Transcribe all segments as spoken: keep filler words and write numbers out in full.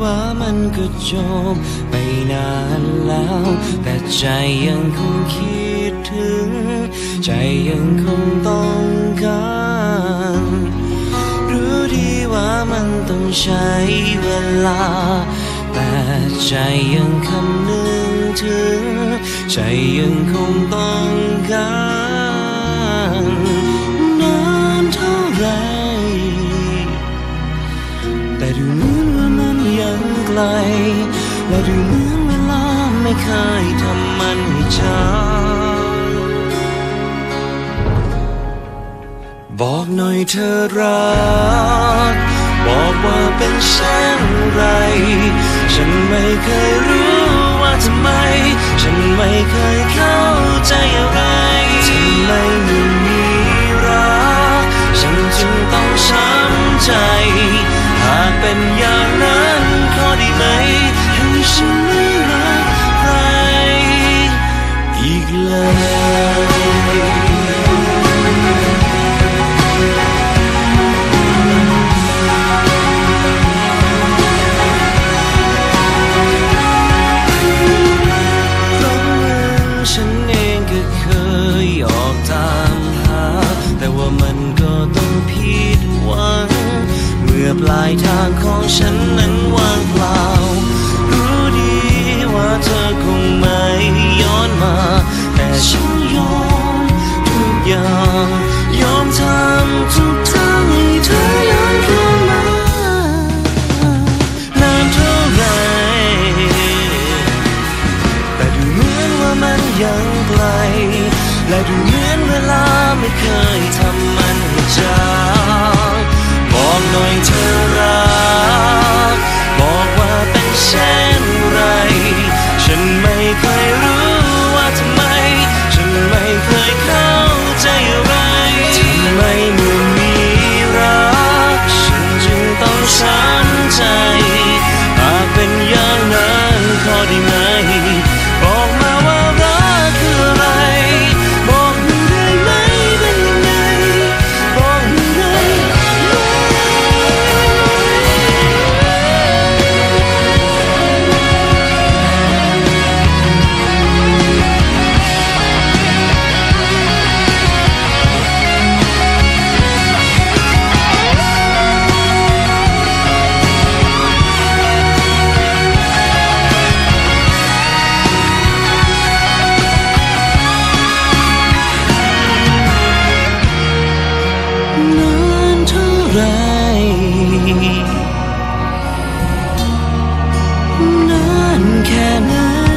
ว่ามันก็จบไปนานแล้วแต่ใจยังคงคิดถึงใจยังคงต้องการรู้ดีว่ามันต้องใช้เวลาแต่ใจยังคำนึงถึงใจยังคงต้องการนานเท่าไรแต่ดูเหมือนว่ามันยังไกลและดูเหมือนเวลาไม่เคยทำมันให้ช้าบอกหน่อยเธอรักบอกว่าเป็นเช่นไรฉันไม่เคยรู้ว่าทำไมฉันไม่เคยเข้าใจอะไรทำไมเมื่อมีรักฉันจึงต้องช้ำใจหากเป็นอย่างนั้นขอได้ไหมให้ฉันไม่รักใครอีกเลยปลายทางของฉันนั้นว่างเปล่ารู้ดีว่าเธอคงไม่ย้อนมาแต่ฉันยอมทุกอย่างยอมทำทุกทางให้เธอย้อนกลับมานานเท่าไรแต่ดูเหมือนว่ามันยังไกลและดูเหมือนเวลาไม่เคยทำมันให้จางบอกหน่อยเธอรักบอกว่าเป็นเช่นไรฉันไม่เคยรู้ว่าทำไมฉันไม่เคยเข้าใจอะไรทำไมเมื่อมีรักฉันจึงต้องช้ำใจหากเป็นอย่างนั้นขอได้ไหมบอกมาว่ารักคืออะไรบอกหนูได้ไหมเป็นยังไงบอกหนูได้นานแค่ไหน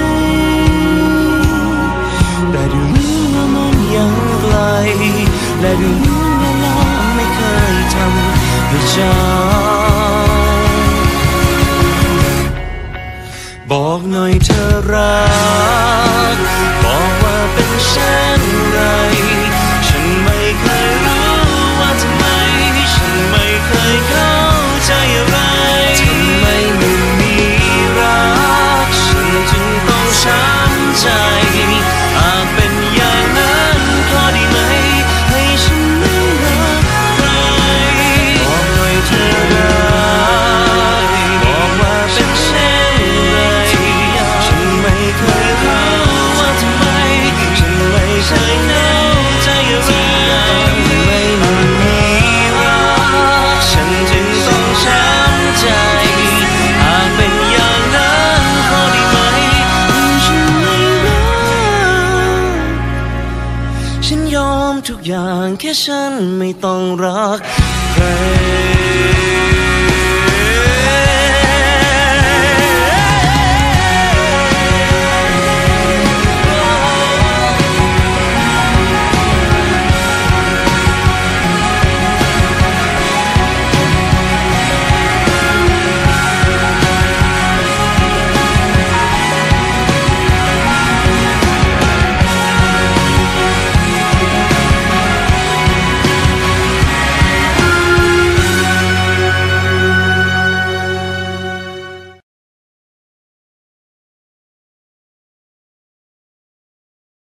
แต่ดูเหมือนว่ามันยังไกลและดูเหมือนเวลาไม่เคยทำให้จางบอกหน่อยเธอรักบอกว่าเป็นเช่นไรฉันไม่เคยรู้ว่าทำไมฉันไม่เคยเข้าใจอะไรทำไมเมื่อมีรักฉันจึงต้องช้ำใจหากเป็นอย่างนั้นขอได้ไหมให้ฉันไม่รักใครบอกหน่อยเธอรักบอกว่าเป็นเช่นไรฉันไม่เคยรู้ว่าทำไมฉันไม่เคยเข้าใจอะไรทำไมเมื่อมีรักฉันจึงต้องช้ำใจหากเป็นอย่างนั้นขอได้ไหมให้ฉันไม่รักฉันยอมทุกอย่างแค่ฉันไม่ต้องรัก